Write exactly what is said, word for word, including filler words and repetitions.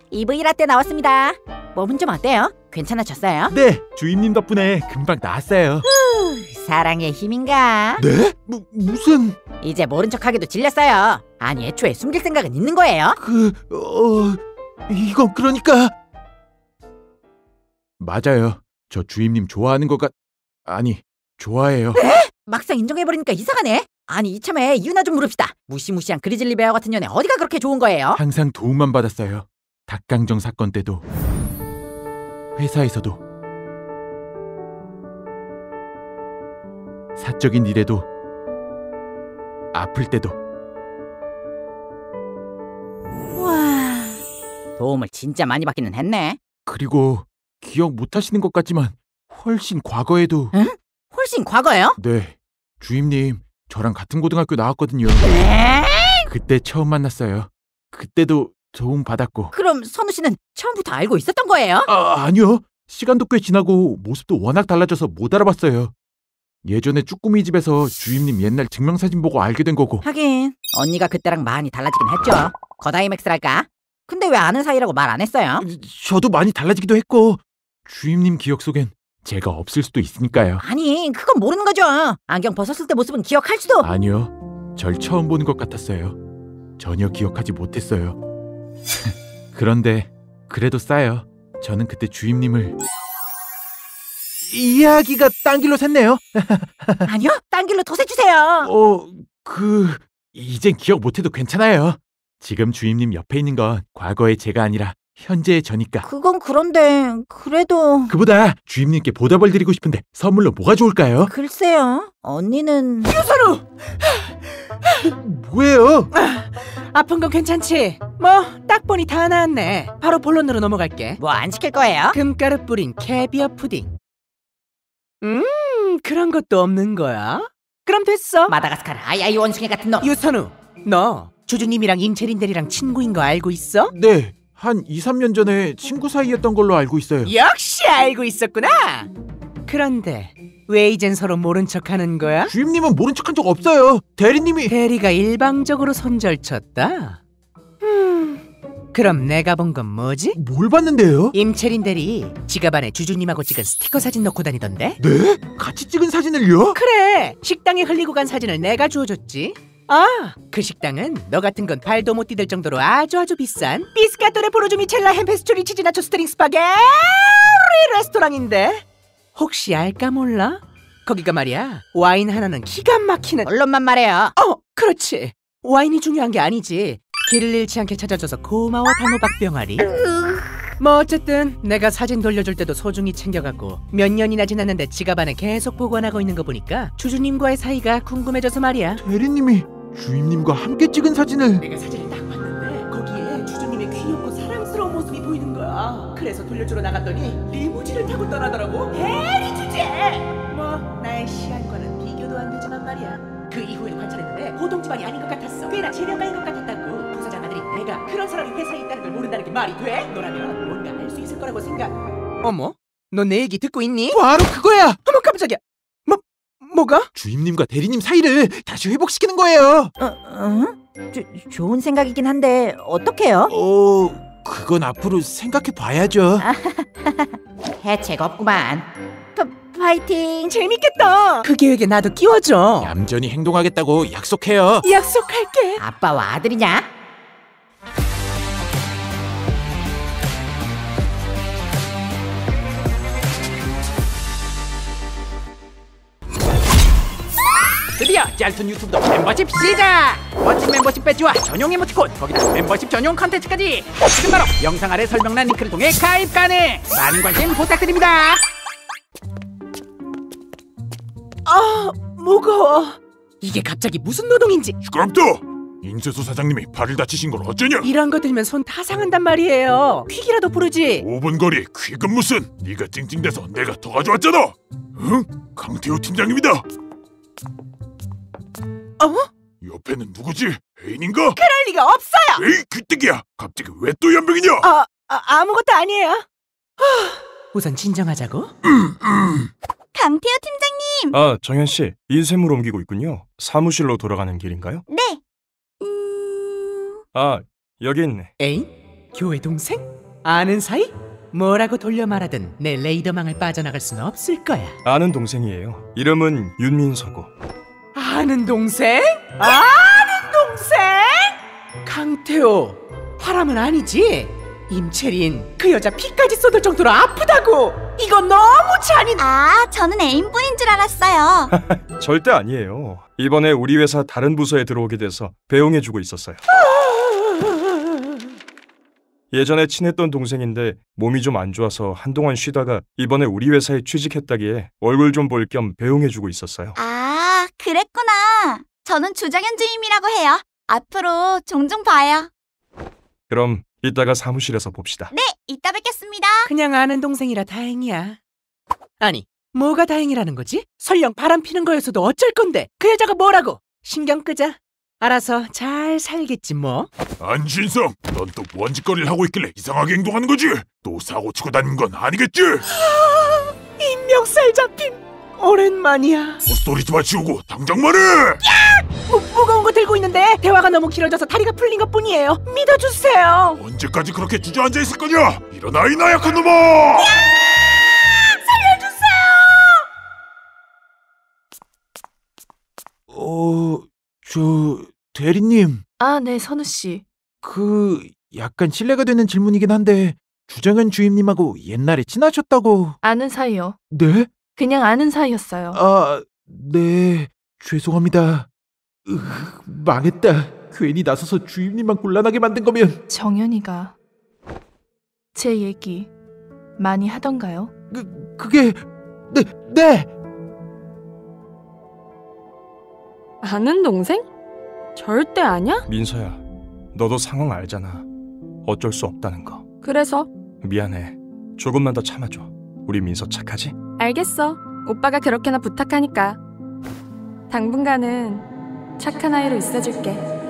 이브이 라떼 나왔습니다. 몸은 좀 어때요? 괜찮아졌어요? 네, 주임님 덕분에 금방 나았어요. 후, 사랑의 힘인가? 네? 무, 무슨... 이제 모른 척하기도 질렸어요. 아니, 애초에 숨길 생각은 있는 거예요? 그... 어... 이건 그러니까... 맞아요. 저 주임님 좋아하는 것 같... 아니, 좋아해요. 에? 막상 인정해버리니까 이상하네. 아니, 이참에 이유나 좀 물읍시다. 무시무시한 그리즐리 베어 같은 년에 어디가 그렇게 좋은 거예요? 항상 도움만 받았어요. 닭강정 사건 때도, 회사에서도, 사적인 일에도, 아플 때도. 와, 도움을 진짜 많이 받기는 했네. 그리고 기억 못하시는 것 같지만 훨씬 과거에도. 응? 훨씬 과거예요? 네, 주임님 저랑 같은 고등학교 나왔거든요. 에? 그때 처음 만났어요. 그때도 도움 받았고. 그럼 선우 씨는 처음부터 알고 있었던 거예요? 아, 아니요. 시간도 꽤 지나고 모습도 워낙 달라져서 못 알아봤어요. 예전에 쭈꾸미 집에서 주임님 옛날 증명사진 보고 알게 된 거고. 하긴 언니가 그때랑 많이 달라지긴 했죠. 거다이맥스랄까? 근데 왜 아는 사이라고 말 안 했어요? 저도 많이 달라지기도 했고 주임님 기억 속엔 제가 없을 수도 있으니까요. 아니, 그건 모르는 거죠. 안경 벗었을 때 모습은 기억할 수도. 아니요. 절 처음 보는 것 같았어요. 전혀 기억하지 못했어요. 그런데 그래도 싸요. 저는 그때 주임님을... 이야기가 딴 길로 샜네요. 아니요, 딴 길로 더 세주세요. 어... 그... 이젠 기억 못해도 괜찮아요. 지금 주임님 옆에 있는 건 과거의 제가 아니라 현재의 저니까. 그건 그런데 그래도... 그보다 주임님께 보답을 드리고 싶은데 선물로 뭐가 좋을까요? 글쎄요, 언니는... 유선우! 뭐예요? 아, 아픈 건 괜찮지? 뭐 딱 보니 다 나았네. 바로 본론으로 넘어갈게. 뭐 안 시킬 거예요? 금가루 뿌린 캐비어 푸딩. 음, 그런 것도 없는 거야? 그럼 됐어. 마다가스카르 아야이 원숭이 같은 놈. 유선우, 너 주주님이랑 임채린 대리랑 친구인 거 알고 있어? 네, 한 이, 삼 년 전에 친구 사이였던 걸로 알고 있어요. 역시 알고 있었구나. 그런데 왜 이젠 서로 모른 척하는 거야? 주임님은 모른 척한 적 없어요. 대리님이... 대리가 일방적으로 손절쳤다. 음, 그럼 내가 본 건 뭐지? 뭘 봤는데요? 임채린 대리 지갑 안에 주주님하고 찍은 스티커 사진 넣고 다니던데? 네? 같이 찍은 사진을요? 그래, 식당에 흘리고 간 사진을 내가 주워줬지. 아, 그 식당은 너 같은 건 발도 못 디딜 정도로 아주 아주 비싼 비스카토레 포르주미첼라 햄페스츄리 치즈나초 스트링 스파게티 레스토랑인데 혹시 알까 몰라? 거기가 말이야 와인 하나는 기가 막히는... 언론만 말해요. 어, 그렇지. 와인이 중요한 게 아니지. 길을 잃지 않게 찾아줘서 고마워 단호박 병아리. 뭐 어쨌든 내가 사진 돌려줄 때도 소중히 챙겨가고 몇 년이나 지났는데 지갑 안에 계속 보관하고 있는 거 보니까 주주님과의 사이가 궁금해져서 말이야. 대리님이 주임님과 함께 찍은 사진을... 내가 사진을 딱 봤는데 거기에 주주님의 귀엽고 사랑스러운 모습이 보이는 거야. 그래서 돌려주러 나갔더니 리무진을 타고 떠나더라고. 대리 주제! 뭐 나의 시안과는 비교도 안 되지만 말이야. 그 이후에도 관찰했는데 보통 집안이 아닌 것 같았어. 꽤나 재력가인 것 같았다고. 부사장 아들이 내가 그런 사람이 회사에 있다는 걸 모른다는 게 말이 돼? 너라면 뭔가 알 수 있을 거라고 생각. 어머? 너 내 얘기 듣고 있니? 바로 그거야! 어머 깜짝이야. 뭐, 뭐가? 주임님과 대리님 사이를 다시 회복시키는 거예요. 어, 어? 조, 좋은 생각이긴 한데 어떡해요? 어... 그건 앞으로 생각해 봐야죠. 해책 없구만. 파, 파이팅. 재밌겠다. 그 계획에 나도 끼워줘. 얌전히 행동하겠다고 약속해요. 약속할게. 아빠와 아들이냐? 드디어 짤툰 유튜브도 멤버십 시작! 멋진 멤버십 배지와 전용 이모티콘, 거기다 멤버십 전용 컨텐츠까지 지금 바로 영상 아래 설명란 링크를 통해 가입 가능! 많은 관심 부탁드립니다. 아, 무거워. 이게 갑자기 무슨 노동인지. 시끄럽다! 임세수 사장님이 발을 다치신 걸 어쩌냐? 이런 거 들면 손 다 상한단 말이에요. 퀵이라도 부르지. 오 분 거리 퀵은 무슨? 네가 찡찡대서 내가 더 가져왔잖아. 응? 강태호 팀장님이다. 어? 옆에는 누구지? 애인인가? 그럴 리가 없어요. 에이 귀뜨기야. 갑자기 왜 또 연병이냐? 아, 아 아무것도 아니에요. 하, 우선 진정하자고. 강태호 팀장님! 아, 정현씨, 인쇄물 옮기고 있군요. 사무실로 돌아가는 길인가요? 네! 음... 아, 여기 있네. 에잉? 교회 동생? 아는 사이? 뭐라고 돌려 말하든 내 레이더망을 빠져나갈 수는 없을 거야. 아는 동생이에요. 이름은 윤민서고. 아는 동생? 아는 동생? 강태호, 바람은 아니지? 임채린, 그 여자 피까지 쏟을 정도로 아프다고! 이건 너무 잔인... 아, 저는 애인분인 줄 알았어요. 절대 아니에요. 이번에 우리 회사 다른 부서에 들어오게 돼서 배웅해주고 있었어요. 예전에 친했던 동생인데 몸이 좀 안 좋아서 한동안 쉬다가 이번에 우리 회사에 취직했다기에 얼굴 좀 볼 겸 배웅해주고 있었어요. 아, 그랬구나. 저는 주정현 주임이라고 해요. 앞으로 종종 봐요. 그럼 이따가 사무실에서 봅시다. 네, 이따 뵙겠습니다. 그냥 아는 동생이라 다행이야. 아니, 뭐가 다행이라는 거지? 설령 바람 피는 거였어도 어쩔 건데 그 여자가 뭐라고? 신경 끄자. 알아서 잘 살겠지 뭐. 안신성, 넌 또 뭔 짓거리를 하고 있길래 이상하게 행동하는 거지? 또 사고 치고 다니는 건 아니겠지? 아, 인명살 잡힌 오랜만이야. 헛소리 좀 마치우고 당장 말해! 야! 무, 무거운 거 들고 있는데 대화가 너무 길어져서 다리가 풀린 것뿐이에요. 믿어주세요. 언제까지 그렇게 주저앉아 있을 거냐? 일어나 이 나약한 놈아! 야! 살려주세요! 어... 저... 대리님, 아, 네, 선우씨. 그... 약간 실례가 되는 질문이긴 한데 주정현 주임님하고 옛날에 친하셨다고... 아는 사이요. 네? 그냥 아는 사이였어요. 아... 네... 죄송합니다. 으, 망했다. 괜히 나서서 주임님만 곤란하게 만든 거면... 정연이가 제 얘기 많이 하던가요? 그... 그게... 네... 네! 아는 동생? 절대 아냐? 민서야, 너도 상황 알잖아. 어쩔 수 없다는 거. 그래서? 미안해. 조금만 더 참아줘. 우리 민서 착하지? 알겠어. 오빠가 그렇게나 부탁하니까. 당분간은 착한 아이로 있어줄게.